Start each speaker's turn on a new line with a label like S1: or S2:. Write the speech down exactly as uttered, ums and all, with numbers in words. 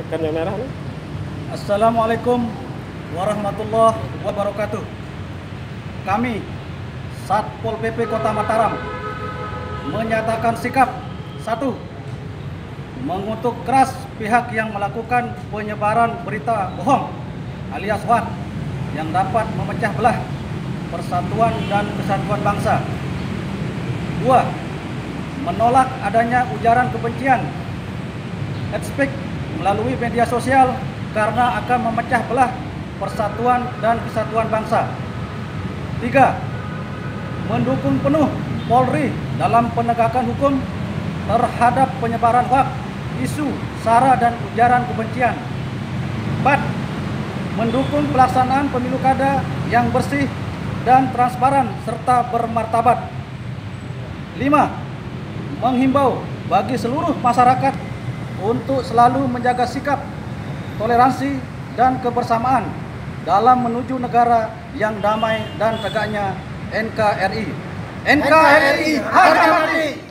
S1: Kan yang merah nih.
S2: Assalamualaikum warahmatullahi wabarakatuh. Kami Satpol P P Kota Mataram menyatakan sikap satu, mengutuk keras pihak yang melakukan penyebaran berita bohong alias hoax yang dapat memecah belah persatuan dan kesatuan bangsa. Dua, menolak adanya ujaran kebencian, hate speech melalui media sosial karena akan memecah belah persatuan dan kesatuan bangsa. Tiga, mendukung penuh Polri dalam penegakan hukum terhadap penyebaran hoax, isu, sara dan ujaran kebencian. Empat, mendukung pelaksanaan pemilu kada yang bersih dan transparan serta bermartabat. Lima, menghimbau bagi seluruh masyarakat untuk selalu menjaga sikap, toleransi, dan kebersamaan dalam menuju negara yang damai dan tegaknya N K R I. N K R I harga mati!